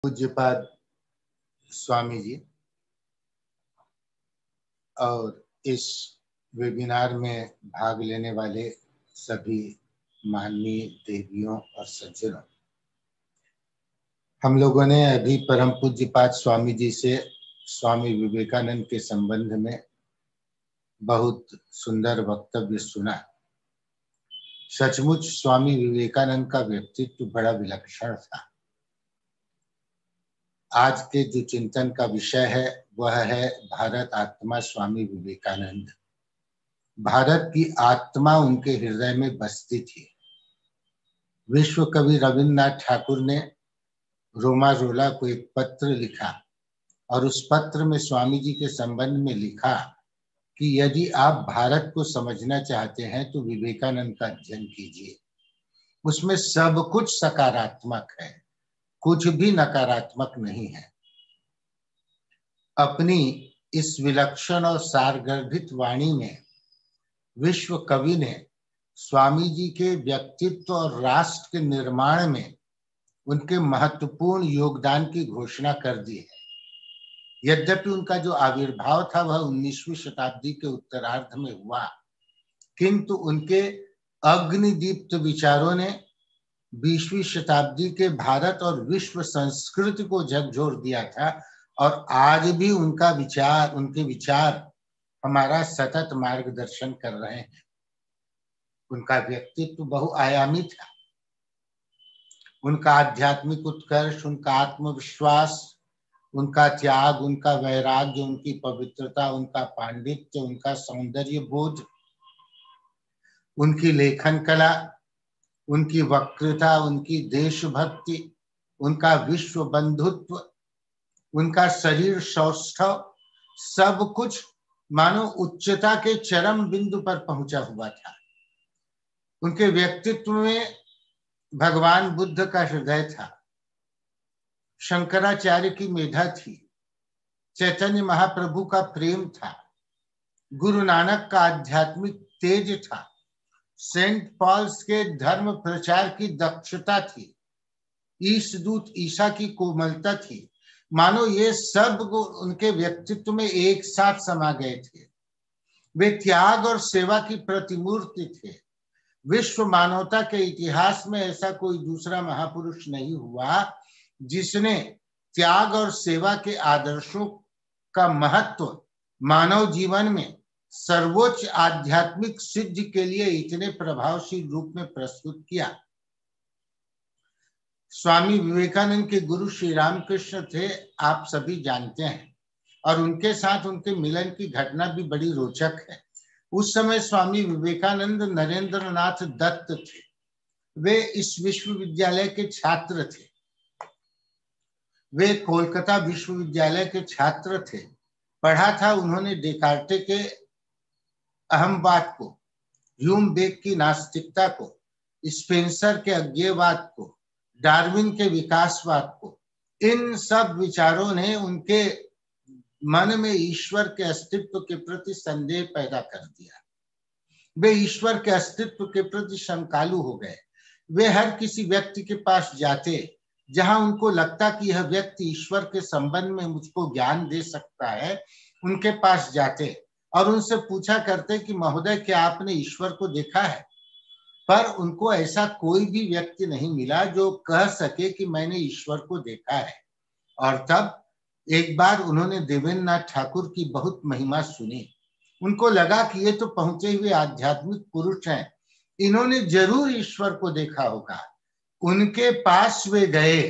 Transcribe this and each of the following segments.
पूज्यपाद स्वामी जी और इस वेबिनार में भाग लेने वाले सभी माननीय देवियों और सज्जनों, हम लोगों ने अभी परम पूज्यपाद स्वामी जी से स्वामी विवेकानंद के संबंध में बहुत सुंदर वक्तव्य सुना। सचमुच स्वामी विवेकानंद का व्यक्तित्व बड़ा विलक्षण था। आज के जो चिंतन का विषय है वह है भारत आत्मा स्वामी विवेकानंद। भारत की आत्मा उनके हृदय में बसती थी। विश्व कवि रविन्द्रनाथ ठाकुर ने रोमा रोला को एक पत्र लिखा और उस पत्र में स्वामी जी के संबंध में लिखा कि यदि आप भारत को समझना चाहते हैं तो विवेकानंद का अध्ययन कीजिए। उसमें सब कुछ सकारात्मक है, कुछ भी नकारात्मक नहीं है। अपनी इस विलक्षण और सारगर्भित वाणी में विश्व कवि ने स्वामी जी के व्यक्तित्व और राष्ट्र के निर्माण में उनके महत्वपूर्ण योगदान की घोषणा कर दी है। यद्यपि उनका जो आविर्भाव था वह 19वीं शताब्दी के उत्तरार्ध में हुआ, किंतु उनके अग्निदीप्त विचारों ने 20वीं शताब्दी के भारत और विश्व संस्कृति को झकझोर दिया था और आज भी उनके विचार हमारा सतत मार्गदर्शन कर रहे हैं। उनका व्यक्तित्व बहुआयामी था। उनका आध्यात्मिक उत्कर्ष, उनका आत्मविश्वास, उनका त्याग, उनका वैराग्य, उनकी पवित्रता, उनका पांडित्य, उनका सौंदर्य बोध, उनकी लेखन कला, उनकी वक्रता, उनकी देशभक्ति, उनका विश्व बंधुत्व, उनका शरीर सौष्ठव, सब कुछ मानो उच्चता के चरम बिंदु पर पहुंचा हुआ था। उनके व्यक्तित्व में भगवान बुद्ध का हृदय था, शंकराचार्य की मेधा थी, चैतन्य महाप्रभु का प्रेम था, गुरु नानक का आध्यात्मिक तेज था, सेंट पॉल्स के धर्म प्रचार की दक्षता थी, ईशदूत ईसा की कोमलता थी। मानो ये सब उनके व्यक्तित्व में एक साथ समा गए थे। वे त्याग और सेवा की प्रतिमूर्ति थे। विश्व मानवता के इतिहास में ऐसा कोई दूसरा महापुरुष नहीं हुआ जिसने त्याग और सेवा के आदर्शों का महत्व मानव जीवन में सर्वोच्च आध्यात्मिक सिद्धि के लिए इतने प्रभावशील रूप में प्रस्तुत किया। स्वामी विवेकानंद के गुरु श्री रामकृष्ण थे, आप सभी जानते हैं, और उनके साथ उनके मिलन की घटना भी बड़ी रोचक है। उस समय स्वामी विवेकानंद नरेंद्रनाथ दत्त थे। वे इस विश्वविद्यालय के छात्र थे। वे कोलकाता विश्वविद्यालय के छात्र थे। पढ़ा था उन्होंने डेकार्टे के अहमवाद को, ह्यूम बेक की नास्तिकता को, स्पेंसर के अज्ञेयवाद को, डार्विन के विकासवाद को। इन सब विचारों ने उनके मन में ईश्वर के अस्तित्व के प्रति संदेह पैदा कर दिया। वे ईश्वर के अस्तित्व के प्रति शंकालु हो गए। वे हर किसी व्यक्ति के पास जाते जहां उनको लगता कि यह व्यक्ति ईश्वर के संबंध में मुझको ज्ञान दे सकता है, उनके पास जाते और उनसे पूछा करते कि महोदय, क्या आपने ईश्वर को देखा है? पर उनको ऐसा कोई भी व्यक्ति नहीं मिला जो कह सके कि मैंने ईश्वर को देखा है। और तब एक बार उन्होंने देवेंद्रनाथ ठाकुर की बहुत महिमा सुनी। उनको लगा कि ये तो पहुंचे हुए आध्यात्मिक पुरुष हैं, इन्होंने जरूर ईश्वर को देखा होगा। उनके पास वे गए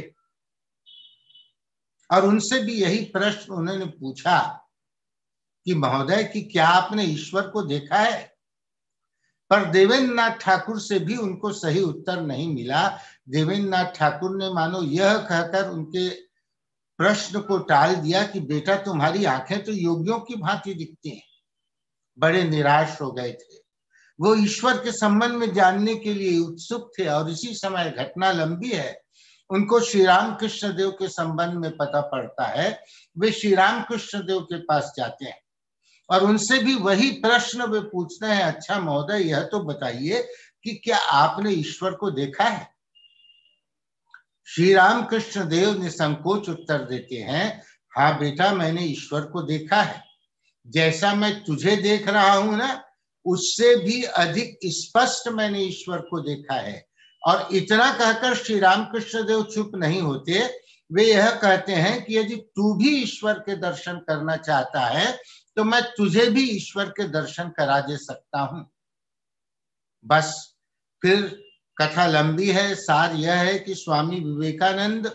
और उनसे भी यही प्रश्न उन्होंने पूछा कि महोदय, कि क्या आपने ईश्वर को देखा है? पर देवेंद्रनाथ ठाकुर से भी उनको सही उत्तर नहीं मिला। देवेंद्रनाथ ठाकुर ने मानो यह कहकर उनके प्रश्न को टाल दिया कि बेटा, तुम्हारी आंखें तो योगियों की भांति दिखती हैं। बड़े निराश हो गए थे। वो ईश्वर के संबंध में जानने के लिए उत्सुक थे और इसी समय, घटना लंबी है, उनको श्री रामकृष्ण देव के संबंध में पता पड़ता है। वे श्री रामकृष्ण देव के पास जाते हैं और उनसे भी वही प्रश्न वे पूछते हैं, अच्छा महोदय, यह तो बताइए कि क्या आपने ईश्वर को देखा है? श्री रामकृष्ण देव निसंकोच उत्तर देते हैं, हाँ बेटा, मैंने ईश्वर को देखा है। जैसा मैं तुझे देख रहा हूं ना, उससे भी अधिक स्पष्ट मैंने ईश्वर को देखा है। और इतना कहकर श्री रामकृष्ण देव चुप नहीं होते। वे यह कहते हैं कि यदि तू भी ईश्वर के दर्शन करना चाहता है तो मैं तुझे भी ईश्वर के दर्शन करा दे सकता हूं। बस फिर कथा लंबी है। सार यह है कि स्वामी विवेकानंद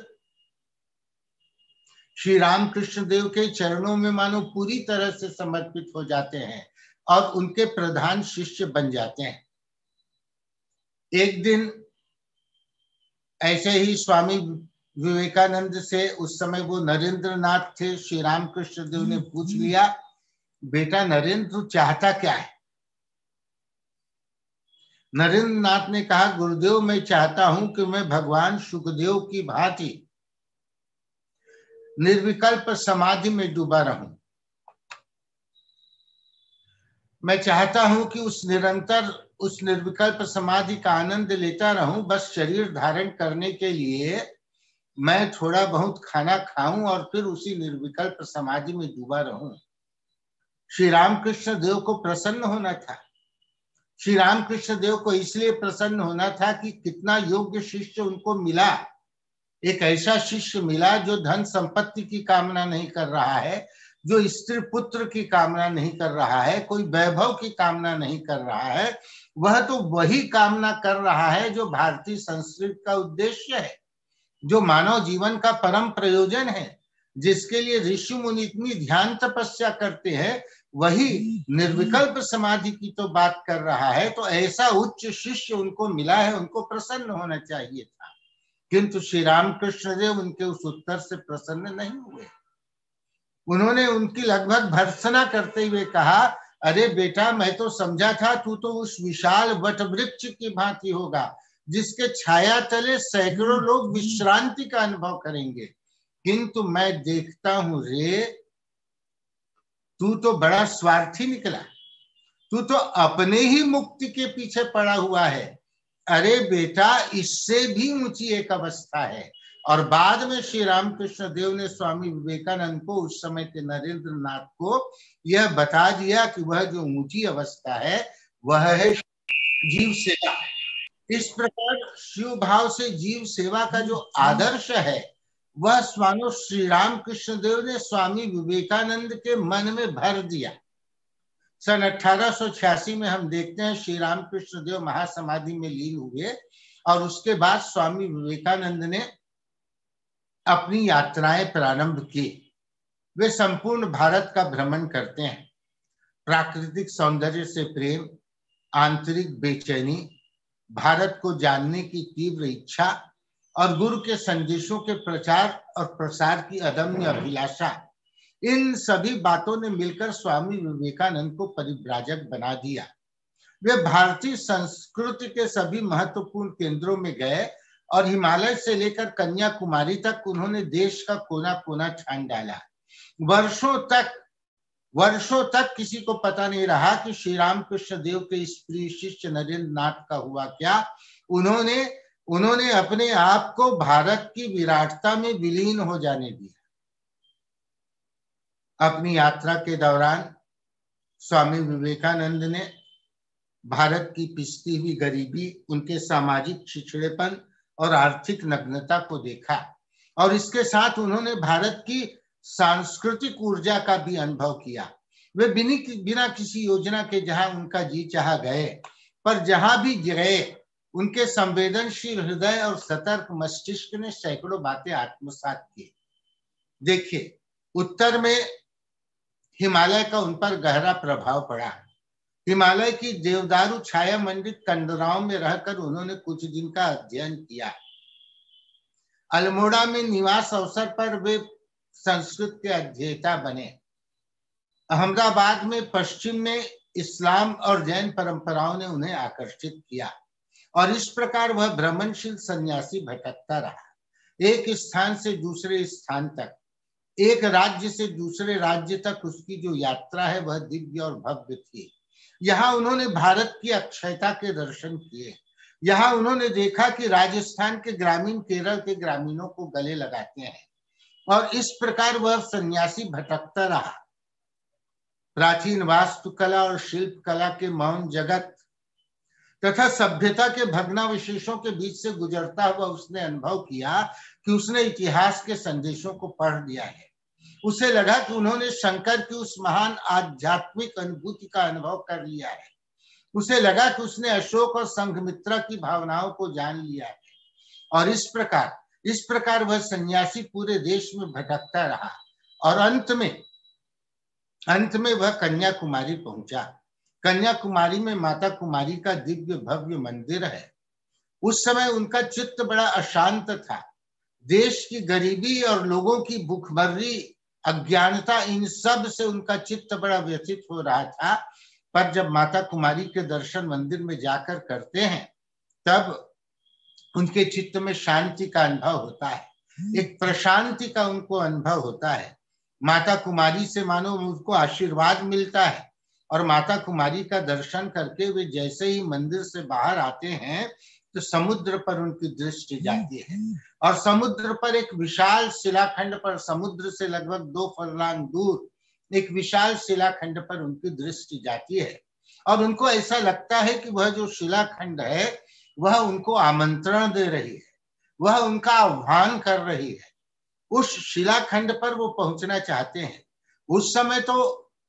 श्री रामकृष्ण देव के चरणों में मानो पूरी तरह से समर्पित हो जाते हैं और उनके प्रधान शिष्य बन जाते हैं। एक दिन ऐसे ही स्वामी विवेकानंद से, उस समय वो नरेंद्र नाथ थे, श्री रामकृष्ण देव ने पूछ लिया, बेटा नरेंद्र, तू चाहता क्या है? नरेंद्र नाथ ने कहा, गुरुदेव, मैं चाहता हूं कि मैं भगवान सुखदेव की भांति निर्विकल्प समाधि में डूबा रहूं। मैं चाहता हूं कि निरंतर उस निर्विकल्प समाधि का आनंद लेता रहूं। बस शरीर धारण करने के लिए मैं थोड़ा बहुत खाना खाऊं और फिर उसी निर्विकल्प समाधि में डूबा रहूं। श्री रामकृष्ण देव को प्रसन्न होना था। श्री रामकृष्ण देव को इसलिए प्रसन्न होना था कि कितना योग्य शिष्य उनको मिला। एक ऐसा शिष्य मिला जो धन संपत्ति की कामना नहीं कर रहा है, जो स्त्री पुत्र की कामना नहीं कर रहा है, कोई वैभव की कामना नहीं कर रहा है। वह तो वही कामना कर रहा है जो भारतीय संस्कृति का उद्देश्य है, जो मानव जीवन का परम प्रयोजन है, जिसके लिए ऋषि मुनि इतनी ध्यान तपस्या करते हैं, वही निर्विकल्प समाधि की तो बात कर रहा है। तो ऐसा उच्च शिष्य उनको मिला है, उनको प्रसन्न होना चाहिए था। किंतु श्री रामकृष्ण देव उनके उस उत्तर से प्रसन्न नहीं हुए। उन्होंने उनकी लगभग भर्त्सना करते हुए कहा, अरे बेटा, मैं तो समझा था तू तो उस विशाल वट वृक्ष की भांति होगा जिसके छाया तले सैकड़ों लोग विश्रांति का अनुभव करेंगे, किंतु मैं देखता हूं रे, तू तो बड़ा स्वार्थी निकला। तू तो अपने ही मुक्ति के पीछे पड़ा हुआ है। अरे बेटा, इससे भी ऊंची एक अवस्था है। और बाद में श्री रामकृष्ण देव ने स्वामी विवेकानंद को, उस समय के नरेंद्र नाथ को, यह बता दिया कि वह जो ऊंची अवस्था है वह है जीव सेवा। इस प्रकार शिव भाव से जीव सेवा का जो आदर्श है वह स्वामी श्री रामकृष्ण देव ने स्वामी विवेकानंद के मन में भर दिया। सन 1886 में हम देखते हैं श्री रामकृष्ण देव महासमाधि में लीन हुए और उसके बाद स्वामी विवेकानंद ने अपनी यात्राएं प्रारंभ की। वे संपूर्ण भारत का भ्रमण करते हैं। प्राकृतिक सौंदर्य से प्रेम, आंतरिक बेचैनी, भारत को जानने की तीव्र इच्छा और गुरु के संदेशों के प्रचार और प्रसार की अदम्य अभिलाषा, इन सभी बातों ने मिलकर स्वामी विवेकानंद को परिव्राजक बना दिया। वे भारतीय संस्कृति के सभी महत्वपूर्ण केंद्रों में गए और हिमालय से लेकर कन्याकुमारी तक उन्होंने देश का कोना कोना छान डाला। वर्षों तक किसी को पता नहीं रहा कि श्री रामकृष्ण देव के इस प्रिय शिष्य नरेंद्र नाथ का हुआ क्या। उन्होंने अपने आप को भारत की विराटता में विलीन हो जाने दिया। अपनी यात्रा के दौरान स्वामी विवेकानंद ने भारत की पिसती हुई गरीबी, उनके सामाजिक पिछड़ेपन और आर्थिक नग्नता को देखा और इसके साथ उन्होंने भारत की सांस्कृतिक ऊर्जा का भी अनुभव किया। वे बिना किसी योजना के जहां उनका जी चाह गए, पर जहां भी गए उनके संवेदनशील हृदय और सतर्क मस्तिष्क ने सैकड़ों बातें आत्मसात की। देखिए, उत्तर में हिमालय का उन पर गहरा प्रभाव पड़ा। हिमालय की देवदारू छाया मंडित कंदराओं में रहकर उन्होंने कुछ दिन का अध्ययन किया। अल्मोड़ा में निवास अवसर पर वे संस्कृत के अध्येता बने। अहमदाबाद में पश्चिम में इस्लाम और जैन परंपराओं ने उन्हें आकर्षित किया और इस प्रकार वह भ्रमणशील सन्यासी भटकता रहा, एक स्थान से दूसरे स्थान तक, एक राज्य से दूसरे राज्य तक उसकी जो यात्रा है वह दिव्य और भव्य थी। यहाँ उन्होंने भारत की अक्षयता के दर्शन किए, यहाँ उन्होंने देखा कि राजस्थान के ग्रामीण केरल के ग्रामीणों को गले लगाते हैं, और इस प्रकार वह सन्यासी भटकता रहा। प्राचीन वास्तुकला और शिल्प कला के मौन जगत तथा सभ्यता के भग्नावशेषों के बीच से गुजरता हुआ उसने अनुभव किया कि उसने इतिहास के संदेशों को पढ़ लिया है। उसे लगा कि उन्होंने शंकर की उस महान आध्यात्मिक अनुभूति का अनुभव कर लिया है। उसे लगा कि उसने अशोक और संघमित्रा की भावनाओं को जान लिया है। और इस प्रकार वह सन्यासी पूरे देश में भटकता रहा, और अंत में वह कन्याकुमारी पहुंचा। कन्याकुमारी में माता कुमारी का दिव्य भव्य मंदिर है। उस समय उनका चित्त बड़ा अशांत था। देश की गरीबी और लोगों की भूखमरी, अज्ञानता, इन सब से उनका चित्त बड़ा व्यथित हो रहा था। पर जब माता कुमारी के दर्शन मंदिर में जाकर करते हैं, तब उनके चित्त में शांति का अनुभव होता है, एक प्रशांति का उनको अनुभव होता है। माता कुमारी से मानो उनको आशीर्वाद मिलता है, और माता कुमारी का दर्शन करके वे जैसे ही मंदिर से बाहर आते हैं तो समुद्र पर उनकी दृष्टि जाती है, और समुद्र पर एक विशाल शिलाखंड पर, समुद्र से लगभग 2 फरलांग दूर एक विशाल शिलाखंड पर उनकी दृष्टि जाती है, और उनको ऐसा लगता है कि वह जो शिलाखंड है वह उनको आमंत्रण दे रही है, वह उनका आह्वान कर रही है। उस शिलाखंड पर वो पहुंचना चाहते हैं। उस समय तो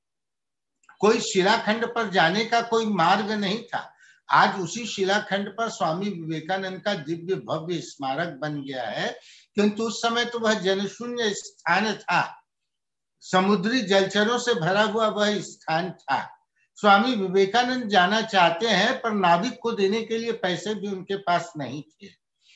कोई शिलाखंड पर जाने का कोई मार्ग नहीं था। आज उसी शिलाखंड पर स्वामी विवेकानंद का दिव्य भव्य स्मारक बन गया है, किंतु उस समय तो वह जनशून्य स्थान था, समुद्री जलचरों से भरा हुआ वह स्थान था। स्वामी विवेकानंद जाना चाहते हैं, पर नाविक को देने के लिए पैसे भी उनके पास नहीं थे।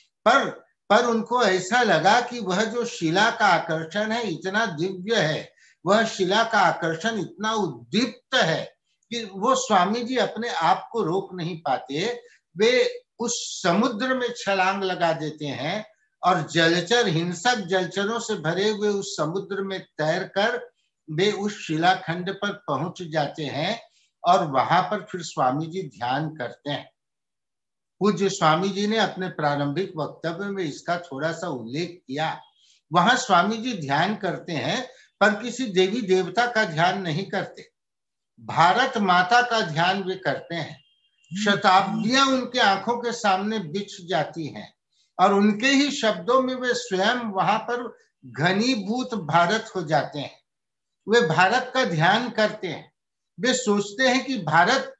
पर उनको ऐसा लगा कि वह जो शिला का आकर्षण है इतना दिव्य है, वह शिला का आकर्षण इतना उद्दीप्त है कि वो स्वामी जी अपने आप को रोक नहीं पाते। वे उस समुद्र में छलांग लगा देते हैं, और जलचर, हिंसक जलचरों से भरे हुए उस समुद्र में तैरकर वे उस शिलाखंड पर पहुंच जाते हैं, और वहां पर फिर स्वामी जी ध्यान करते हैं। पूज्य स्वामी जी ने अपने प्रारंभिक वक्तव्य में इसका थोड़ा सा उल्लेख किया। वहां स्वामी जी ध्यान करते हैं, पर किसी देवी देवता का ध्यान नहीं करते, भारत माता का ध्यान वे करते हैं। शताब्दियां उनके आंखों के सामने बिछ जाती हैं, और उनके ही शब्दों में वे स्वयं वहां पर घनीभूत भारत हो जाते हैं। वे भारत का ध्यान करते हैं। वे सोचते हैं कि भारत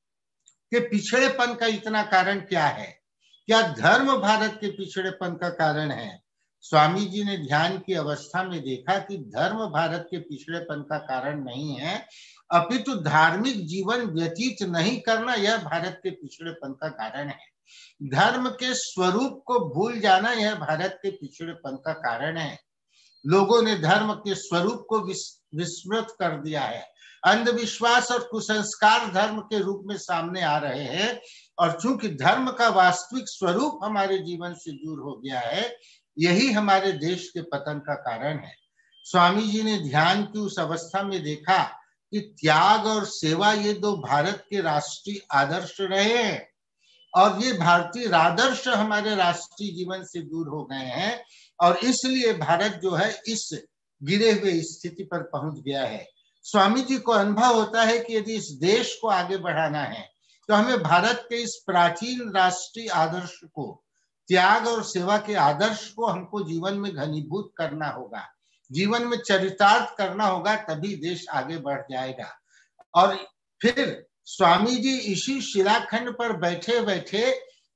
के पिछड़ेपन का इतना कारण क्या है? क्या धर्म भारत के पिछड़ेपन का कारण है? स्वामी जी ने ध्यान की अवस्था में देखा कि धर्म भारत के पिछड़ेपन का कारण नहीं है, अपितु धार्मिक जीवन व्यतीत नहीं करना यह भारत के पिछड़ेपन का कारण है। धर्म के स्वरूप को भूल जाना यह भारत के पिछड़ेपन का कारण है। लोगों ने धर्म के स्वरूप को विस्मृत कर दिया है। अंधविश्वास और कुसंस्कार धर्म के रूप में सामने आ रहे हैं, और चूंकि धर्म का वास्तविक स्वरूप हमारे जीवन से दूर हो गया है, यही हमारे देश के पतन का कारण है। स्वामी जी ने ध्यान की उस अवस्था में देखा कि त्याग और सेवा ये 2 भारत के राष्ट्रीय आदर्श रहे हैं, और ये भारतीय आदर्श हमारे राष्ट्रीय जीवन से दूर हो गए हैं, और इसलिए भारत जो है इस गिरे हुए स्थिति पर पहुंच गया है। स्वामी जी को अनुभव होता है कि यदि इस देश को आगे बढ़ाना है तो हमें भारत के इस प्राचीन राष्ट्रीय आदर्श को, त्याग और सेवा के आदर्श को हमको जीवन में घनीभूत करना होगा, जीवन में चरितार्थ करना होगा, तभी देश आगे बढ़ जाएगा। और फिर स्वामी जी इसी शिलाखंड पर बैठे बैठे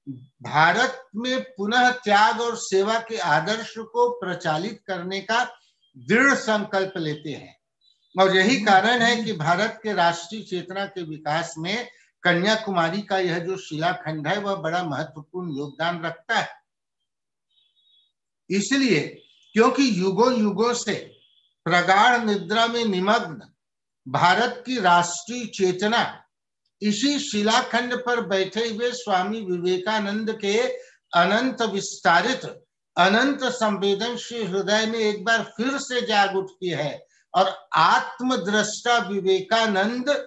भारत में पुनः त्याग और सेवा के आदर्श को प्रचालित करने का दृढ़ संकल्प लेते हैं। और यही कारण है कि भारत के राष्ट्रीय चेतना के विकास में कन्याकुमारी का यह जो शिलाखंड है वह बड़ा महत्वपूर्ण योगदान रखता है। इसलिए क्योंकि युगों युगों से प्रगाढ़ निद्रा में निमग्न भारत की राष्ट्रीय चेतना इसी शिलाखंड पर बैठे हुए स्वामी विवेकानंद के अनंत विस्तारित, अनंत संवेदनशील हृदय में एक बार फिर से जाग उठती है, और आत्मद्रष्टा विवेकानंद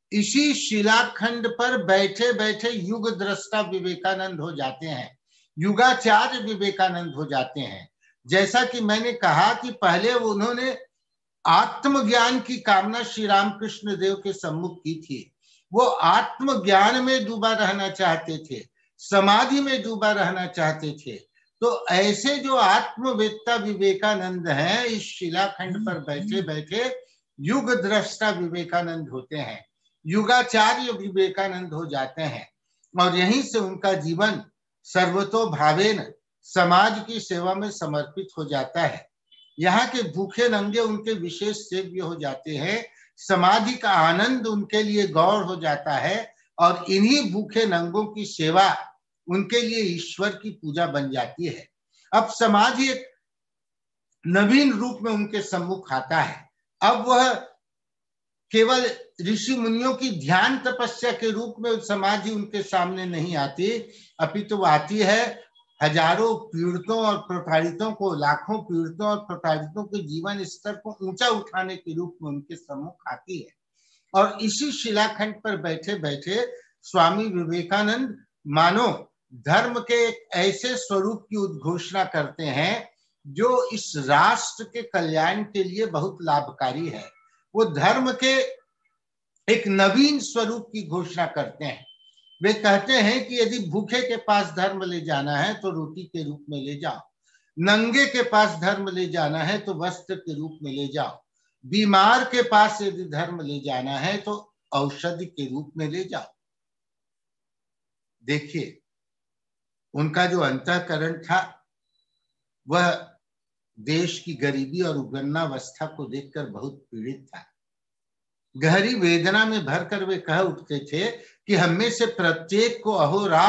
इसी शिलाखंड पर बैठे बैठे युग दृष्टा विवेकानंद हो जाते हैं, युगाचार्य विवेकानंद हो जाते हैं। जैसा कि मैंने कहा कि पहले उन्होंने आत्मज्ञान की कामना श्री रामकृष्ण देव के सम्मुख की थी। वो आत्मज्ञान में डूबा रहना चाहते थे, समाधि में डूबा रहना चाहते थे। तो ऐसे जो आत्मवेत्ता विवेकानंद हैं, इस शिलाखंड पर बैठे बैठे युग दृष्टा विवेकानंद होते हैं, युगाचार्य विवेकानंद हो जाते हैं। और यहीं से उनका जीवन सर्वतोभावेन समाज की सेवा में समर्पित हो जाता है। यहाँ के भूखे नंगे उनके विशेष सेव्य हो जाते हैं, समाधि का आनंद उनके लिए गौर हो जाता है, और इन्हीं भूखे नंगों की सेवा उनके लिए ईश्वर की पूजा बन जाती है। अब समाधि एक नवीन रूप में उनके सम्मुख आता है। अब वह केवल ऋषि मुनियों की ध्यान तपस्या के रूप में समाधि उनके सामने नहीं आती, अपितु आती है हजारों पीड़ितों और प्रताड़ितों को, लाखों पीड़ितों और प्रताड़ितों के जीवन स्तर को ऊंचा उठाने के रूप में उनके सम्मुख आती है। और इसी शिलाखंड पर बैठे बैठे स्वामी विवेकानंद मानो धर्म के एक ऐसे स्वरूप की उद्घोषणा करते हैं जो इस राष्ट्र के कल्याण के लिए बहुत लाभकारी है। वो धर्म के एक नवीन स्वरूप की घोषणा करते हैं। वे कहते हैं कि यदि भूखे के पास धर्म ले जाना है तो रोटी के रूप में ले जाओ, नंगे के पास धर्म ले जाना है तो वस्त्र के रूप में ले जाओ, बीमार के पास यदि धर्म ले जाना है तो औषधि के रूप में ले जाओ। देखिए, उनका जो अंतःकरण था वह देश की गरीबी और उगन्नावस्था को देखकर बहुत पीड़ित था। गहरी वेदना में भरकर वे कह उठते थे कि हमें से प्रत्येक को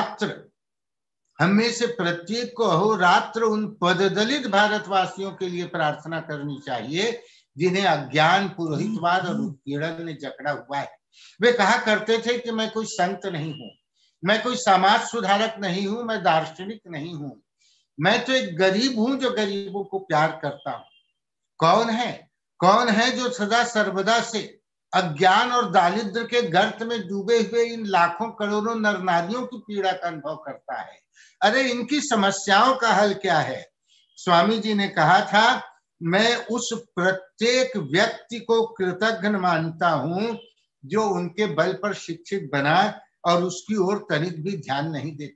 अहोरात्र उन पददलित भारतवासियों के लिए प्रार्थना करनी चाहिए जिन्हें अज्ञान, पुरोहितवाद और उत्पीड़न ने जकड़ा हुआ है। वे कहा करते थे कि मैं कोई संत नहीं हूं, मैं कोई समाज सुधारक नहीं हूं, मैं दार्शनिक नहीं हूं, मैं तो एक गरीब हूं जो गरीबों को प्यार करता हूं। कौन है जो सदा सर्वदा से अज्ञान और दारिद्र के गर्त में डूबे हुए इन लाखों करोड़ों नर नारियों की पीड़ा का अनुभव करता है? अरे इनकी समस्याओं का हल क्या है? स्वामी जी ने कहा था, मैं उस प्रत्येक व्यक्ति को कृतज्ञ मानता हूं जो उनके बल पर शिक्षित बना और उसकी ओर तनिक भी ध्यान नहीं देता।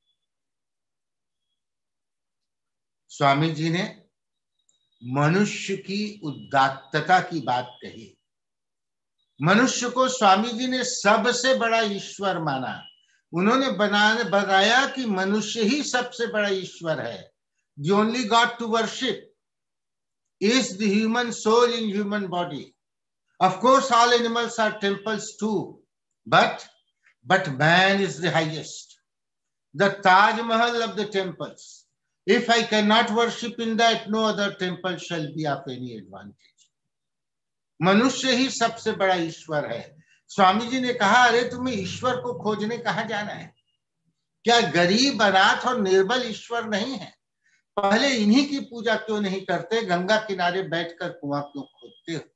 स्वामी जी ने मनुष्य की उदात्तता की बात कही। मनुष्य को स्वामी जी ने सबसे बड़ा ईश्वर माना। उन्होंने बताया कि मनुष्य ही सबसे बड़ा ईश्वर है। The only God to worship is the human soul in human body. Of course, all animals are temples too, but man is the highest. The Taj Mahal of the temples. If I cannot worship in that, no other temple shall be of any advantage. मनुष्य ही सबसे बड़ा ईश्वर है। स्वामी जी ने कहा, अरे तुम्हें ईश्वर को खोजने कहाँ जाना है? क्या गरीब, अनाथ और निर्बल ईश्वर नहीं है? पहले इन्हीं की पूजा क्यों नहीं करते? गंगा किनारे बैठकर कुआं क्यों खोदते हो?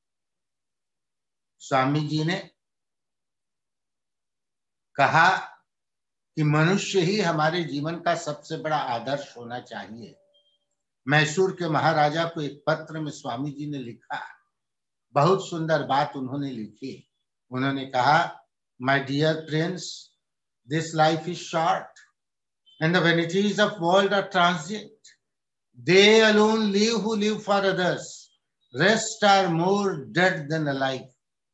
स्वामी जी ने कहा कि मनुष्य ही हमारे जीवन का सबसे बड़ा आदर्श होना चाहिए। मैसूर के महाराजा को एक पत्र में स्वामी जी ने लिखा, बहुत सुंदर बात उन्होंने लिखी। उन्होंने कहा, my dear prince, this life is short and the vanities of world are transient. They alone live who live for others. Rest are more dead than alive.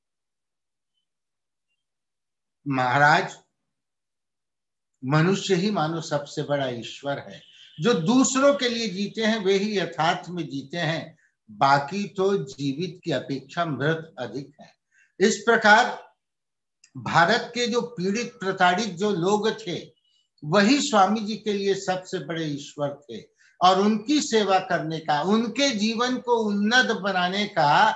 महाराज, मनुष्य ही मानो सबसे बड़ा ईश्वर है। जो दूसरों के लिए जीते हैं वे ही यथार्थ में जीते हैं, बाकी तो जीवित की अपेक्षा मृत अधिक है। इस प्रकार भारत के जो पीड़ित प्रताड़ित जो लोग थे वही स्वामी जी के लिए सबसे बड़े ईश्वर थे, और उनकी सेवा करने का, उनके जीवन को उन्नत बनाने का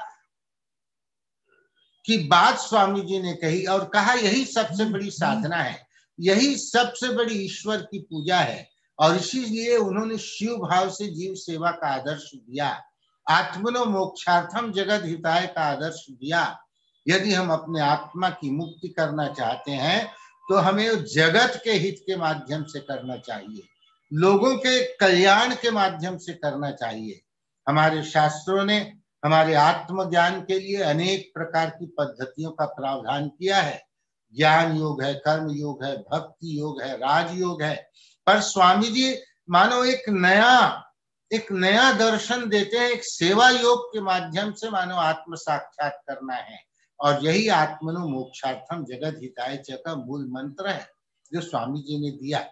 की बात स्वामी जी ने कही और कहा यही सबसे बड़ी साधना है, यही सबसे बड़ी ईश्वर की पूजा है। और इसीलिए उन्होंने शिव भाव से जीव सेवा का आदर्श दिया, आत्मनो मोक्षार्थम जगत हिताय का आदर्श दिया। यदि हम अपने आत्मा की मुक्ति करना चाहते हैं तो हमें जगत के हित के माध्यम से करना चाहिए, लोगों के कल्याण के माध्यम से करना चाहिए। हमारे शास्त्रों ने हमारे आत्मज्ञान के लिए अनेक प्रकार की पद्धतियों का प्रावधान किया है। ज्ञान योग है, कर्म योग है, भक्ति योग है, राजयोग है। पर स्वामी जी मानो एक नया दर्शन देते हैं, एक सेवा योग के माध्यम से मानो आत्म साक्षात करना है। और यही आत्मनो मोक्षार्थम जगत हिताय च का मूल मंत्र है जो स्वामी जी ने दिया।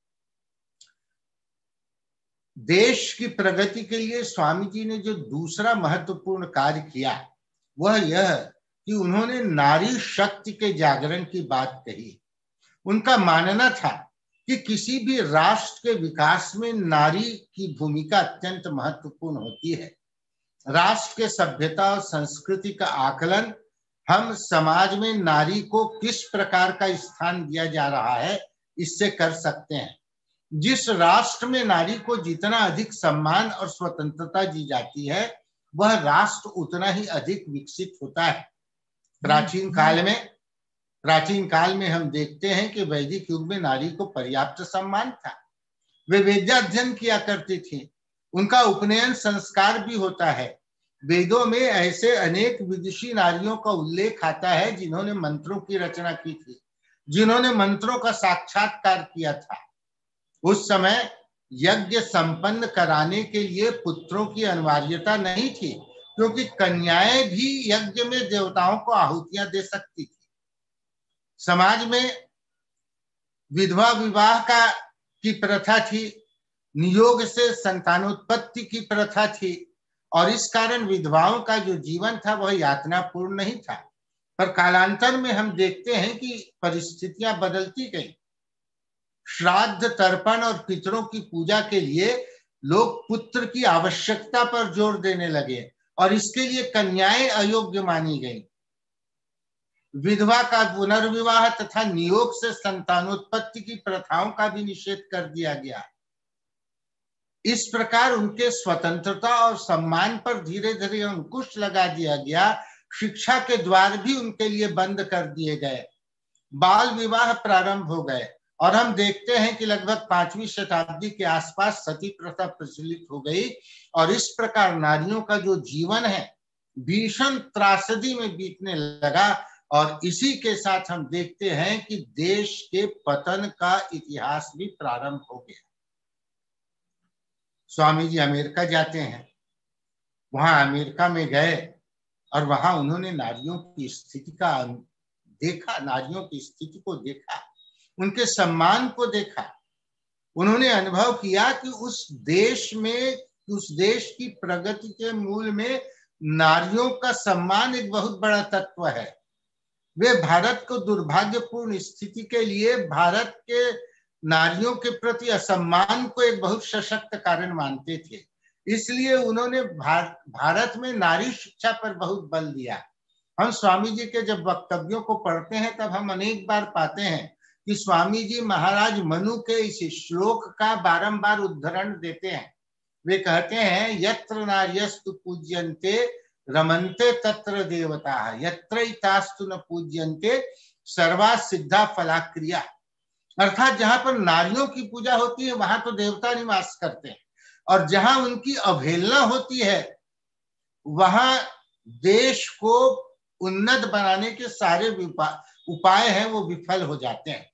देश की प्रगति के लिए स्वामी जी ने जो दूसरा महत्वपूर्ण कार्य किया वह यह कि उन्होंने नारी शक्ति के जागरण की बात कही। उनका मानना था कि किसी भी राष्ट्र के विकास में नारी की भूमिका अत्यंत महत्वपूर्ण होती है। राष्ट्र के सभ्यता और संस्कृति का आकलन हम समाज में नारी को किस प्रकार का स्थान दिया जा रहा है इससे कर सकते हैं। जिस राष्ट्र में नारी को जितना अधिक सम्मान और स्वतंत्रता दी जाती है वह राष्ट्र उतना ही अधिक विकसित होता है। प्राचीन काल में हम देखते हैं कि वैदिक युग में नारी को पर्याप्त सम्मान था। वे वेदाध्ययन किया करती थी, उनका उपनयन संस्कार भी होता है। वेदों में ऐसे अनेक विदुषी नारियों का उल्लेख आता है जिन्होंने मंत्रों की रचना की थी, जिन्होंने मंत्रों का साक्षात्कार किया था। उस समय यज्ञ संपन्न कराने के लिए पुत्रों की अनिवार्यता नहीं थी, क्योंकि कन्याएं भी यज्ञ में देवताओं को आहुतियां दे सकती थी। समाज में विधवा विवाह की प्रथा थी, नियोग से संतानोत्पत्ति की प्रथा थी, और इस कारण विधवाओं का जो जीवन था वह यातनापूर्ण नहीं था। पर कालांतर में हम देखते हैं कि परिस्थितियां बदलती गई। श्राद्ध, तर्पण और पितरों की पूजा के लिए लोग पुत्र की आवश्यकता पर जोर देने लगे और इसके लिए कन्याएं अयोग्य मानी गई। विधवा का पुनर्विवाह तथा नियोग से संतानोत्पत्ति की प्रथाओं का भी निषेध कर दिया गया। इस प्रकार उनके स्वतंत्रता और सम्मान पर धीरे धीरे अंकुश लगा दिया गया। शिक्षा के द्वार भी उनके लिए बंद कर दिए गए, बाल विवाह प्रारंभ हो गए और हम देखते हैं कि लगभग 5वीं शताब्दी के आसपास सती प्रथा प्रचलित हो गई और इस प्रकार नारियों का जो जीवन है भीषण त्रासदी में बीतने लगा। और इसी के साथ हम देखते हैं कि देश के पतन का इतिहास भी प्रारंभ हो गया। स्वामी जी अमेरिका जाते हैं, वहां अमेरिका में गए और वहां उन्होंने नारियों की स्थिति का देखा, नारियों की स्थिति को देखा, उनके सम्मान को देखा। उन्होंने अनुभव किया कि उस देश की प्रगति के मूल में नारियों का सम्मान एक बहुत बड़ा तत्व है। वे भारत को दुर्भाग्यपूर्ण स्थिति के लिए भारत के नारियों के प्रति असम्मान को एक बहुत सशक्त कारण मानते थे। इसलिए उन्होंने भारत में नारी शिक्षा पर बहुत बल दिया। हम स्वामी जी के जब वक्तव्यों को पढ़ते हैं तब हम अनेक बार पाते हैं कि स्वामी जी महाराज मनु के इस श्लोक का बारंबार उद्धरण देते हैं। वे कहते हैं यत्र नार्यस्तु पूज्यन्ते रमन्ते तत्र देवताः, यत्रैतास्तु न पूज्यन्ते सर्वा सिद्धा फलाक्रिया। अर्थात जहां पर नारियों की पूजा होती है वहां तो देवता निवास करते हैं और जहां उनकी अवहेलना होती है वहां देश को उन्नत बनाने के सारे उपाय हैं वो विफल हो जाते हैं।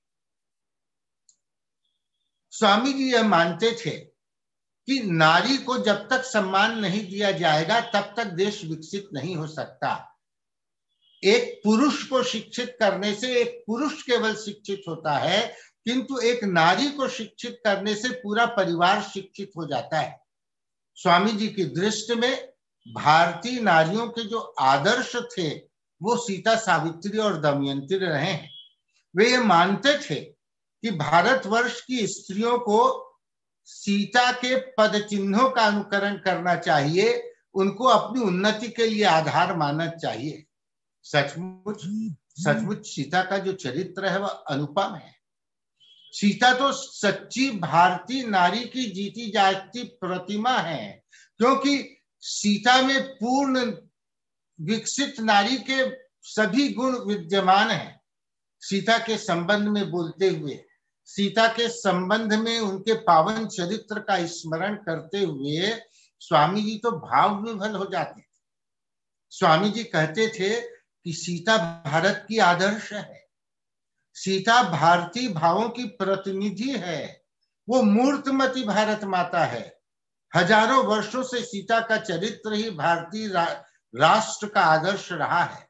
स्वामी जी यह मानते थे कि नारी को जब तक सम्मान नहीं दिया जाएगा तब तक देश विकसित नहीं हो सकता। एक पुरुष को शिक्षित करने से एक पुरुष केवल शिक्षित होता है, किंतु एक नारी को शिक्षित करने से पूरा परिवार शिक्षित हो जाता है। स्वामी जी की दृष्टि में भारतीय नारियों के जो आदर्श थे वो सीता, सावित्री और दमयंती रहे हैं। वे ये मानते थे कि भारतवर्ष की स्त्रियों को सीता के पद चिन्हों का अनुकरण करना चाहिए, उनको अपनी उन्नति के लिए आधार मानना चाहिए। सचमुच सीता का जो चरित्र है वह अनुपम है। सीता तो सच्ची भारतीय नारी की जीती जाती प्रतिमा है, क्योंकि सीता में पूर्ण विकसित नारी के सभी गुण विद्यमान हैं। सीता के संबंध में बोलते हुए, सीता के संबंध में उनके पावन चरित्र का स्मरण करते हुए स्वामी जी तो भाव विभल हो जाते थे। स्वामी जी कहते थे कि सीता भारत की आदर्श है, सीता भारतीय भावों की प्रतिनिधि है, वो मूर्तमती भारत माता है। हजारों वर्षों से सीता का चरित्र ही भारतीय राष्ट्र का आदर्श रहा है।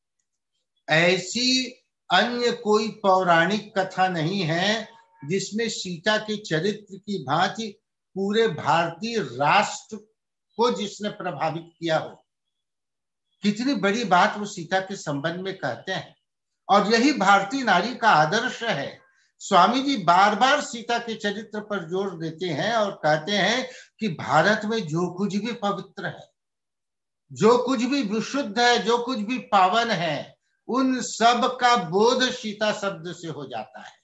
ऐसी अन्य कोई पौराणिक कथा नहीं है जिसमें सीता के चरित्र की भांति पूरे भारतीय राष्ट्र को जिसने प्रभावित किया हो। कितनी बड़ी बात वो सीता के संबंध में कहते हैं, और यही भारतीय नारी का आदर्श है। स्वामी जी बार बार सीता के चरित्र पर जोर देते हैं और कहते हैं कि भारत में जो कुछ भी पवित्र है, जो कुछ भी विशुद्ध है, जो कुछ भी पावन है, उन सब का बोध सीता शब्द से हो जाता है।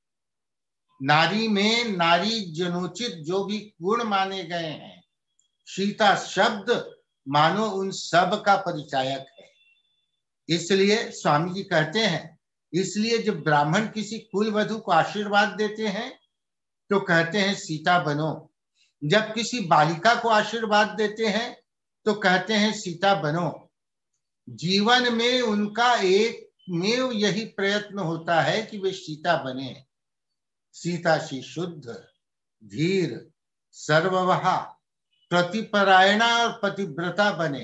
नारी में नारी जनोचित जो भी गुण माने गए हैं, सीता शब्द मानो उन सब का परिचायक है। इसलिए स्वामी जी कहते हैं, इसलिए जब ब्राह्मण किसी कुल वधू को आशीर्वाद देते हैं तो कहते हैं सीता बनो। जब किसी बालिका को आशीर्वाद देते हैं तो कहते हैं सीता बनो। जीवन में उनका एकमेव यही प्रयत्न होता है कि वे सीता बने। सीता सी शुद्ध, धीर, सर्ववहा, प्रतिपरायणा और पतिव्रता बने।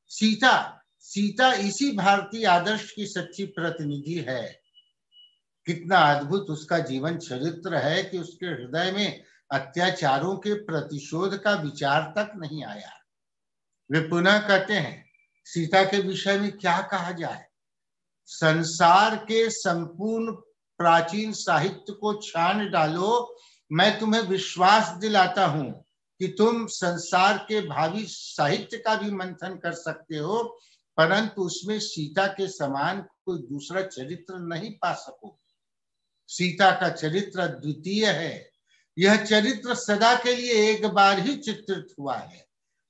सीता इसी भारतीय आदर्श की सच्ची प्रतिनिधि है। कितना अद्भुत उसका जीवन चरित्र है कि उसके हृदय में अत्याचारों के प्रतिशोध का विचार तक नहीं आया। वे पुनः कहते हैं, सीता के विषय में क्या कहा जाए। संसार के संपूर्ण प्राचीन साहित्य को छान डालो, मैं तुम्हें विश्वास दिलाता हूं कि तुम संसार के भावी साहित्य का भी मंथन कर सकते हो, परंतु उसमें सीता के समान कोई दूसरा चरित्र नहीं पा सकोगे। सीता का चरित्र द्वितीय है। यह चरित्र सदा के लिए एक बार ही चित्रित हुआ है।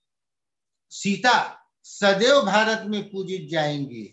सीता सदैव भारत में पूजित जाएंगी।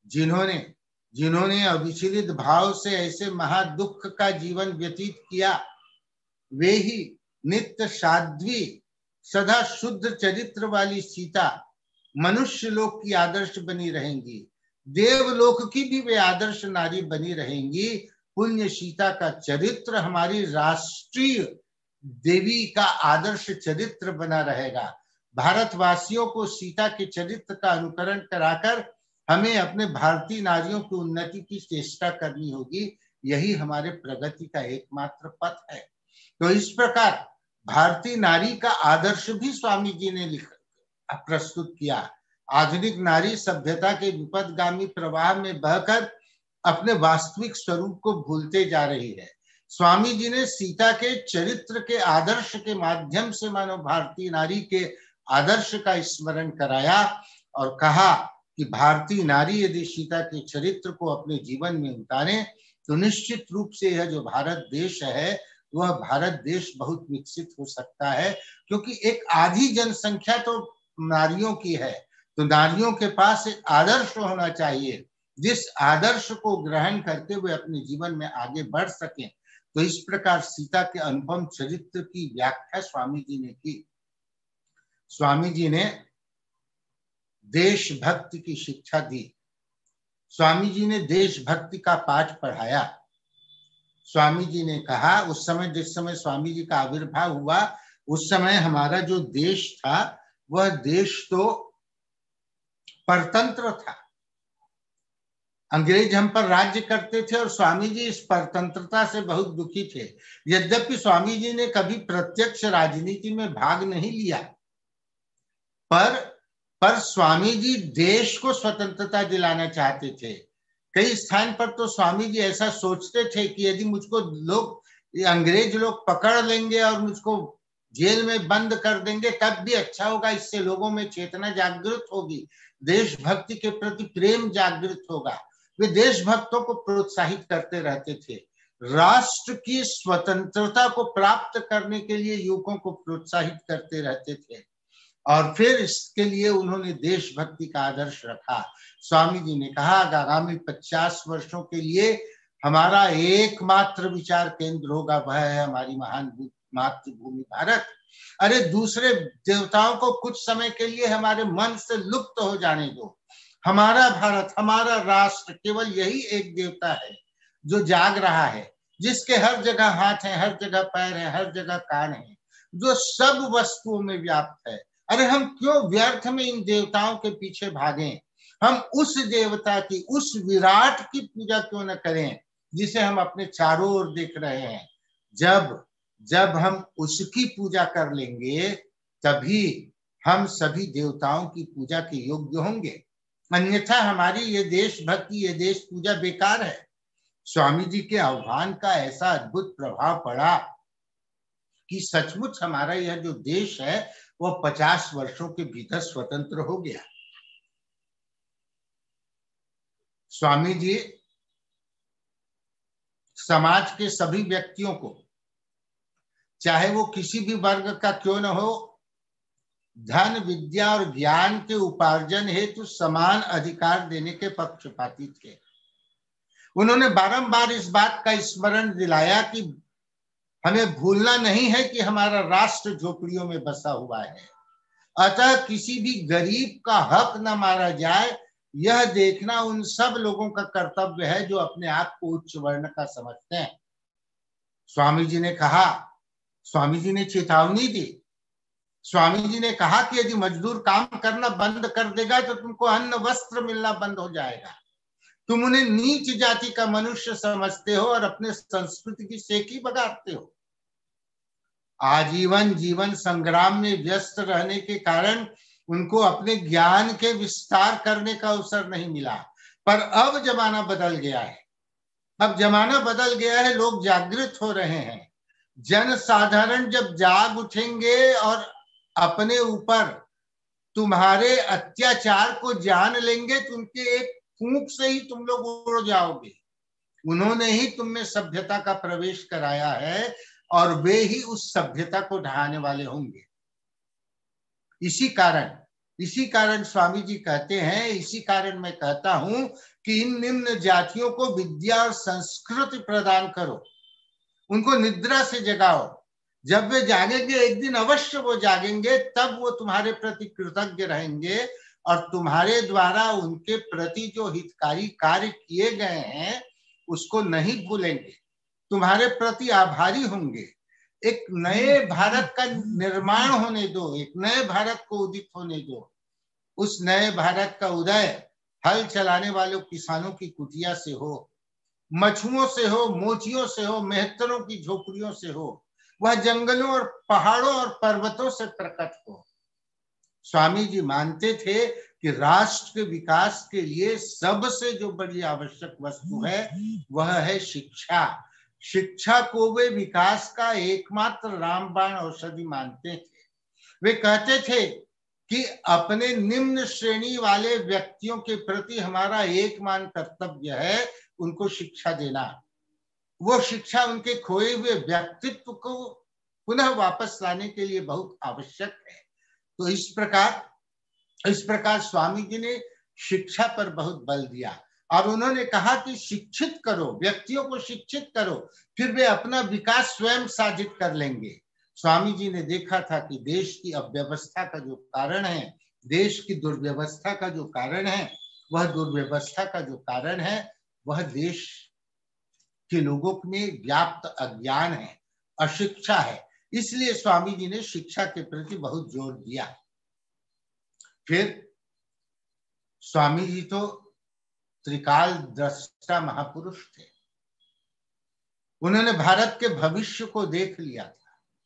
जिन्होंने अविचलित भाव से ऐसे महादुख का जीवन व्यतीत किया, वे ही नित्य साध्वी, सदा शुद्ध चरित्र वाली सीता मनुष्य लोक की आदर्श बनी रहेंगी। देवलोक की भी वे आदर्श नारी बनी रहेंगी। पुण्य सीता का चरित्र हमारी राष्ट्रीय देवी का आदर्श चरित्र बना रहेगा। भारतवासियों को सीता के चरित्र का अनुकरण कराकर हमें अपने भारतीय नारियों की उन्नति की चेष्टा करनी होगी। यही हमारे प्रगति का एकमात्र पथ है। तो इस प्रकार भारतीय नारी का आदर्श भी स्वामी जी ने प्रस्तुत किया। आधुनिक नारी सभ्यता के विपदगामी प्रवाह में बहकर अपने वास्तविक स्वरूप को भूलते जा रही है। स्वामी जी ने सीता के चरित्र के आदर्श के माध्यम से मानव भारतीय नारी के आदर्श का स्मरण कराया और कहा कि भारतीय नारी यदि सीता के चरित्र को अपने जीवन में उतारे तो निश्चित रूप से यह जो भारत देश है वह भारत देश बहुत विकसित हो सकता है, क्योंकि एक आधी जनसंख्या तो नारियों की है। तो नारियों के पास एक आदर्श होना चाहिए, जिस आदर्श को ग्रहण करके वे अपने जीवन में आगे बढ़ सकें। तो इस प्रकार सीता के अनुपम चरित्र की व्याख्या स्वामी जी ने की। स्वामी जी ने देशभक्ति की शिक्षा दी। स्वामी जी ने देशभक्ति का पाठ पढ़ाया। स्वामी जी ने कहा, उस समय जिस समय स्वामी जी का आविर्भाव हुआ उस समय हमारा जो देश था वह देश तो परतंत्र था। अंग्रेज हम पर राज्य करते थे और स्वामी जी इस परतंत्रता से बहुत दुखी थे। यद्यपि स्वामी जी ने कभी प्रत्यक्ष राजनीति में भाग नहीं लिया, पर स्वामी जी देश को स्वतंत्रता दिलाना चाहते थे। कई स्थान पर तो स्वामी जी ऐसा सोचते थे कि यदि मुझको अंग्रेज लोग पकड़ लेंगे और मुझको जेल में बंद कर देंगे तब भी अच्छा होगा, इससे लोगों में चेतना जागृत होगी, देशभक्ति के प्रति प्रेम जागृत होगा। वे देशभक्तों को प्रोत्साहित करते रहते थे। राष्ट्र की स्वतंत्रता को प्राप्त करने के लिए युवकों को प्रोत्साहित करते रहते थे। और फिर इसके लिए उन्होंने देशभक्ति का आदर्श रखा। स्वामी जी ने कहा आगामी 50 वर्षों के लिए हमारा एकमात्र विचार केंद्र होगा, वह है हमारी महान मातृभूमि भारत। अरे दूसरे देवताओं को कुछ समय के लिए हमारे मन से लुप्त हो जाने दो। हमारा भारत, हमारा राष्ट्र केवल यही एक देवता है जो जाग रहा है, जिसके हर जगह हाथ है, हर जगह पैर है, हर जगह कान है, जो सब वस्तुओं में व्याप्त है। अरे हम क्यों व्यर्थ में इन देवताओं के पीछे भागें? हम उस देवता की, उस विराट की पूजा क्यों न करें जिसे हम अपने चारों ओर देख रहे हैं। जब हम उसकी पूजा कर लेंगे तभी हम सभी देवताओं की पूजा के योग्य होंगे, अन्यथा हमारी ये देशभक्ति, ये देश पूजा बेकार है। स्वामी जी के आह्वान का ऐसा अद्भुत प्रभाव पड़ा कि सचमुच हमारा यह जो देश है वह 50 वर्षों के भीतर स्वतंत्र हो गया। स्वामी जी समाज के सभी व्यक्तियों को, चाहे वो किसी भी वर्ग का क्यों न हो, धन, विद्या और ज्ञान के उपार्जन हेतु समान अधिकार देने के पक्षपाती थे। उन्होंने बारंबार इस बात का स्मरण दिलाया कि हमें भूलना नहीं है कि हमारा राष्ट्र झोपड़ियों में बसा हुआ है, अतः किसी भी गरीब का हक न मारा जाए, यह देखना उन सब लोगों का कर्तव्य है जो अपने आप को उच्च वर्ण का समझते हैं। स्वामी जी ने कहा, स्वामी जी ने चेतावनी दी। स्वामी जी ने कहा कि यदि मजदूर काम करना बंद कर देगा तो तुमको अन्न वस्त्र मिलना बंद हो जाएगा। तुम उन्हें नीच जाति का मनुष्य समझते हो और अपने संस्कृति की सेकी बगाड़ते हो। आजीवन जीवन संग्राम में व्यस्त रहने के कारण उनको अपने ज्ञान के विस्तार करने का अवसर नहीं मिला। पर अब जमाना बदल गया है, अब जमाना बदल गया है, लोग जागृत हो रहे हैं। जन साधारण जब जाग उठेंगे और अपने ऊपर तुम्हारे अत्याचार को जान लेंगे तो उनके एक फूंक से ही तुम लोग उड़ जाओगे। उन्होंने ही तुम में सभ्यता का प्रवेश कराया है और वे ही उस सभ्यता को ढहाने वाले होंगे। इसी कारण स्वामी जी कहते हैं, इसी कारण मैं कहता हूं कि इन निम्न जातियों को विद्या और संस्कृति प्रदान करो, उनको निद्रा से जगाओ। जब वे जागेंगे, एक दिन अवश्य वो जागेंगे, तब वो तुम्हारे प्रति कृतज्ञ रहेंगे और तुम्हारे द्वारा उनके प्रति जो हितकारी कार्य किए गए हैं उसको नहीं भूलेंगे, तुम्हारे प्रति आभारी होंगे। एक नए भारत का निर्माण होने दो, एक नए भारत को उदित होने दो। उस नए भारत का उदय हल चलाने वालों किसानों की कुटिया से हो, मछुओं से हो, मोचियों से हो, मेहतरों की झोपड़ियों से हो, वह जंगलों और पहाड़ों और पर्वतों से प्रकट हो। स्वामी जी मानते थे कि राष्ट्र के विकास के लिए सबसे जो बड़ी आवश्यक वस्तु है वह है शिक्षा। शिक्षा को वे विकास का एकमात्र रामबाण औषधि मानते थे। वे कहते थे कि अपने निम्न श्रेणी वाले व्यक्तियों के प्रति हमारा एकमात्र कर्तव्य है उनको शिक्षा देना। वो शिक्षा उनके खोए हुए व्यक्तित्व को पुनः वापस लाने के लिए बहुत आवश्यक है। तो इस प्रकार स्वामी जी ने शिक्षा पर बहुत बल दिया और उन्होंने कहा कि शिक्षित करो, व्यक्तियों को शिक्षित करो, फिर वे अपना विकास स्वयं साधित कर लेंगे। स्वामी जी ने देखा था कि देश की अव्यवस्था का जो कारण है, देश की दुर्व्यवस्था का जो कारण है, वह दुर्व्यवस्था का जो कारण है वह देश के लोगों में व्याप्त अज्ञान है, अशिक्षा है। इसलिए स्वामी जी ने शिक्षा के प्रति बहुत जोर दिया। फिर स्वामी जी तो त्रिकाल दृष्टा महापुरुष थे। उन्होंने भारत के भविष्य को देख लिया था।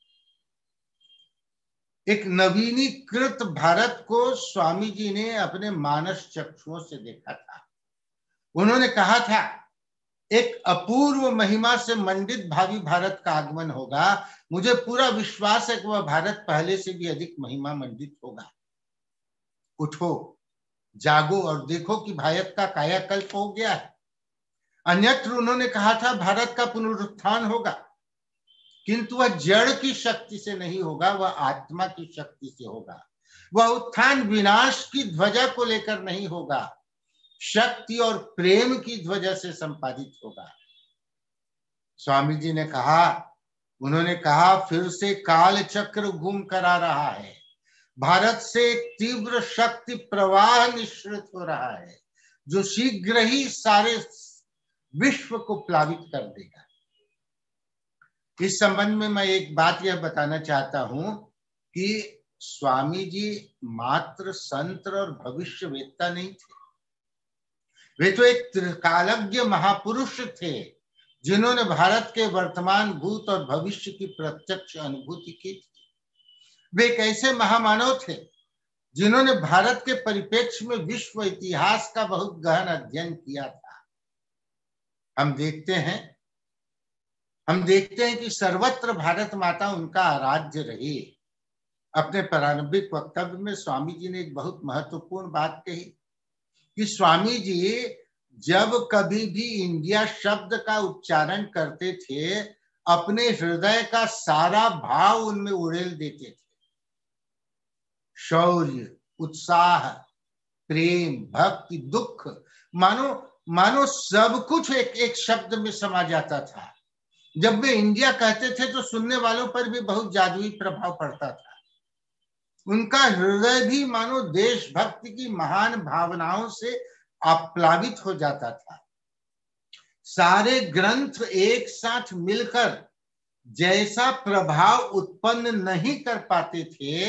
एक नवीनीकृत भारत को स्वामी जी ने अपने मानस चक्षुओं से देखा था। उन्होंने कहा था एक अपूर्व महिमा से मंडित भावी भारत का आगमन होगा। मुझे पूरा विश्वास है कि वह भारत पहले से भी अधिक महिमा मंडित होगा। उठो, जागो और देखो कि भारत का कायाकल्प हो गया है। अन्यत्र उन्होंने कहा था भारत का पुनरुत्थान होगा, किंतु वह जड़ की शक्ति से नहीं होगा, वह आत्मा की शक्ति से होगा। वह उत्थान विनाश की ध्वजा को लेकर नहीं होगा, शक्ति और प्रेम की ध्वजा से संपादित होगा। स्वामी जी ने कहा, उन्होंने कहा, फिर से काल चक्र घूम कर आ रहा है, भारत से एक तीव्र शक्ति प्रवाह निश्रित हो रहा है जो शीघ्र ही सारे विश्व को प्लावित कर देगा। इस संबंध में मैं एक बात यह बताना चाहता हूं कि स्वामी जी मात्र संत और भविष्यवेत्ता नहीं थे, वे तो एक त्रिकालज्ञ महापुरुष थे जिन्होंने भारत के वर्तमान, भूत और भविष्य की प्रत्यक्ष अनुभूति की थी। वे एक ऐसे महामानव थे जिन्होंने भारत के परिप्रेक्ष्य में विश्व इतिहास का बहुत गहन अध्ययन किया था। हम देखते हैं कि सर्वत्र भारत माता उनका आराध्य रही। अपने प्रारंभिक वक्तव्य में स्वामी जी ने एक बहुत महत्वपूर्ण बात कही कि स्वामी जी जब कभी भी इंडिया शब्द का उच्चारण करते थे, अपने हृदय का सारा भाव उनमें उड़ेल देते थे। शौर्य, उत्साह, प्रेम, भक्ति, दुख, मानो सब कुछ एक शब्द में समा जाता था। जब वे इंडिया कहते थे तो सुनने वालों पर भी बहुत जादुई प्रभाव पड़ता था। उनका हृदय भी मानो देशभक्ति की महान भावनाओं से आप्लावित हो जाता था। सारे ग्रंथ एक साथ मिलकर जैसा प्रभाव उत्पन्न नहीं कर पाते थे,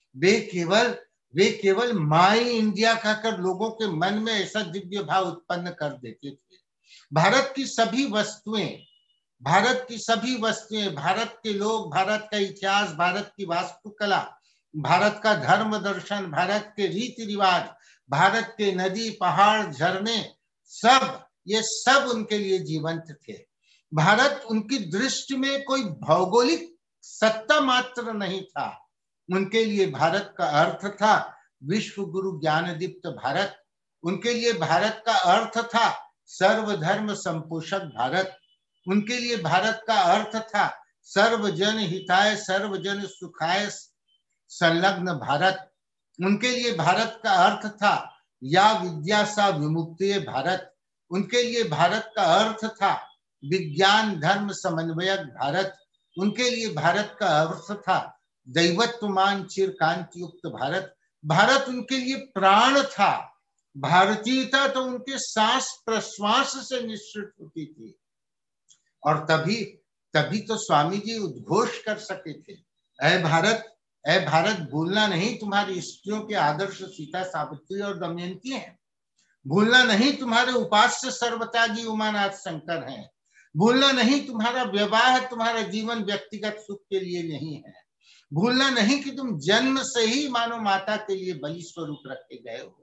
वे केवल माई इंडिया कहकर लोगों के मन में ऐसा दिव्य भाव उत्पन्न कर देते थे। भारत की सभी वस्तुएं, भारत के लोग, भारत का इतिहास, भारत की वास्तुकला, भारत का धर्म दर्शन, भारत के रीति रिवाज, भारत के नदी, पहाड़, झरने, ये सब उनके लिए जीवंत थे। भारत उनकी दृष्टि में कोई भौगोलिक सत्ता मात्र नहीं था। उनके लिए भारत का अर्थ था विश्व गुरु ज्ञान दीप्त भारत। उनके लिए भारत का अर्थ था सर्वधर्म संपोषक भारत। उनके लिए भारत का अर्थ था सर्वजन हिताय सर्वजन सुखाय संलग्न भारत। उनके लिए भारत का अर्थ था या विद्या सा विमुक्ति भारत। उनके लिए भारत का अर्थ था विज्ञान धर्म समन्वयक भारत। उनके लिए भारत का अर्थ था दैवत्वमान चिरकांति युक्त भारत। भारत उनके लिए प्राण था। भारतीयता तो उनके सांस प्रश्वास से निश्चित होती थी। और तभी तो स्वामी जी उद्घोष कर सके थे, ऐ भारत भूलना नहीं तुम्हारी स्त्रियों के आदर्श सीता, सावित्री और दमयंती हैं। भूलना नहीं तुम्हारे उपास्य सर्वत्यागी उमानाथ शंकर हैं। भूलना नहीं तुम्हारा विवाह, तुम्हारा जीवन व्यक्तिगत सुख के लिए नहीं है। भूलना नहीं कि तुम जन्म से ही मानो माता के लिए बलि स्वरूप रखे गए हो।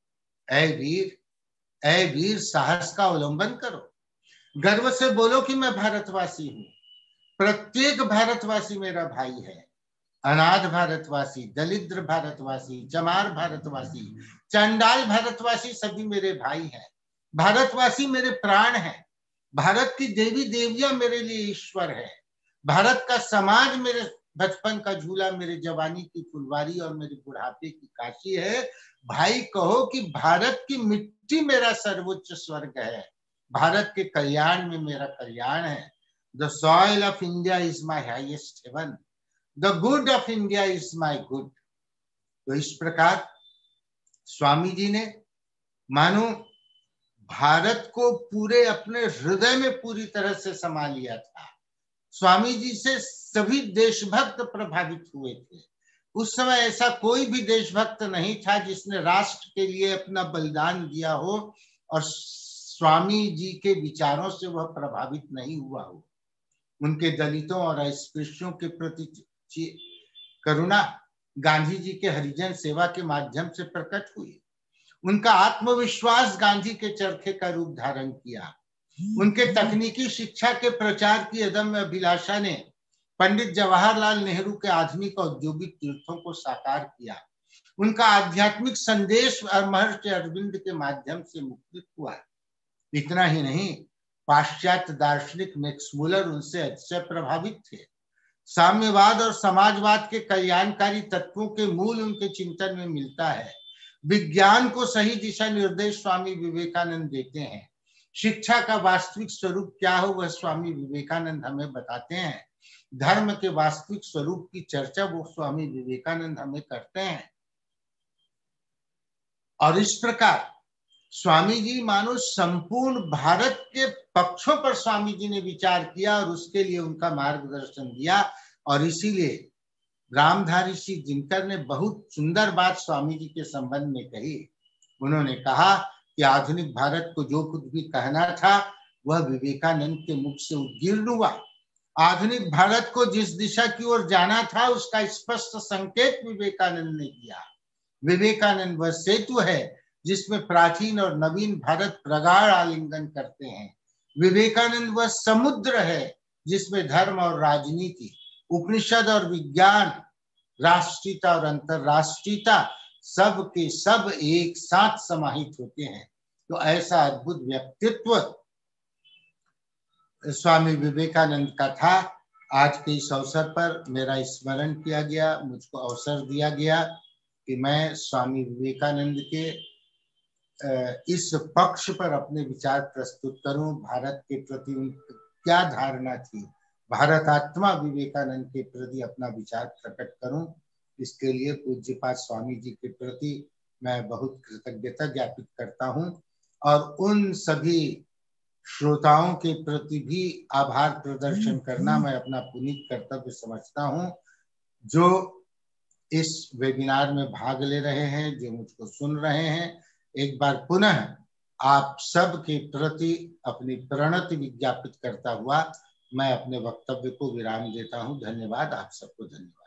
ऐ वीर साहस का अवलंबन करो। गर्व से बोलो कि मैं भारतवासी हूं। प्रत्येक भारतवासी मेरा भाई है। अनाथ भारतवासी, दलिद्र भारतवासी, चमार भारतवासी, चंडाल भारतवासी सभी मेरे भाई हैं। भारतवासी मेरे प्राण हैं। भारत की देवी देवियां मेरे लिए ईश्वर है। भारत का समाज मेरे बचपन का झूला, मेरे जवानी की फुलवारी और मेरे बुढ़ापे की काशी है। भाई कहो कि भारत की मिट्टी मेरा सर्वोच्च स्वर्ग है। भारत के कल्याण में मेरा कल्याण है। The soil of India is my highest heaven. The good of India is my good. तो इस प्रकार स्वामी जी ने मानो भारत को पूरे अपने हृदय में पूरी तरह से समा लिया था। स्वामी जी से सभी देशभक्त प्रभावित हुए थे। उस समय ऐसा कोई भी देशभक्त नहीं था जिसने राष्ट्र के लिए अपना बलिदान दिया हो और स्वामी जी के विचारों से वह प्रभावित नहीं हुआ हो। उनके दलितों और अस्पृश्यों के प्रति करुणा गांधी जी के हरिजन सेवा के माध्यम से प्रकट हुई। उनका आत्मविश्वास गांधी के चरखे का रूप धारण किया। उनके तकनीकी शिक्षा के प्रचार की अदम्य अभिलाषा ने पंडित जवाहरलाल नेहरू के आधुनिक औद्योगिक तीर्थों को साकार किया। उनका आध्यात्मिक संदेश महर्षि अरविंद के माध्यम से मुखरित हुआ। इतना ही नहीं, पाश्चात्य दार्शनिक मैक्स मुलर उनसे अतिशय प्रभावित थे। साम्यवाद और समाजवाद के कल्याणकारी तत्वों के मूल उनके चिंतन में मिलता है। विज्ञान को सही दिशा निर्देश स्वामी विवेकानंद देते हैं। शिक्षा का वास्तविक स्वरूप क्या हो वह स्वामी विवेकानंद हमें बताते हैं। धर्म के वास्तविक स्वरूप की चर्चा वो स्वामी विवेकानंद हमें करते हैं। और इस प्रकार स्वामी जी मानो संपूर्ण भारत के पक्षों पर स्वामी जी ने विचार किया और उसके लिए उनका मार्गदर्शन दिया। और इसीलिए रामधारी सिंह दिनकर ने बहुत सुंदर बात स्वामी जी के संबंध में कही। उन्होंने कहा कि आधुनिक भारत को जो कुछ भी कहना था वह विवेकानंद के मुख से उद्गीर्ण हुआ। आधुनिक भारत को जिस दिशा की ओर जाना था उसका स्पष्ट संकेत विवेकानंद ने किया। विवेकानंद वह सेतु है जिसमें प्राचीन और नवीन भारत प्रगाढ़ आलिंगन करते हैं। विवेकानंद वह समुद्र है जिसमें धर्म और राजनीति, उपनिषद और विज्ञान, राष्ट्रीयता और अंतरराष्ट्रीयता सब के सब एक साथ समाहित होते हैं। तो ऐसा अद्भुत व्यक्तित्व स्वामी विवेकानंद का था। आज के इस अवसर पर मेरा स्मरण किया गया, मुझको अवसर दिया गया कि मैं स्वामी विवेकानंद के इस पक्ष पर अपने विचार प्रस्तुत करूं। भारत के प्रति क्या धारणा थी, भारत आत्मा विवेकानंद के प्रति अपना विचार प्रकट करूं। इसके लिए पूज्यपाद स्वामी जी के प्रति मैं बहुत कृतज्ञता ज्ञापित करता हूं और उन सभी श्रोताओं के प्रति भी आभार प्रदर्शन करना मैं अपना पुनीत कर्तव्य समझता हूं, जो इस वेबिनार में भाग ले रहे हैं, जो मुझको सुन रहे हैं। एक बार पुनः आप सब के प्रति अपनी प्रणति विज्ञापित करता हुआ मैं अपने वक्तव्य को विराम देता हूं। धन्यवाद, आप सबको धन्यवाद।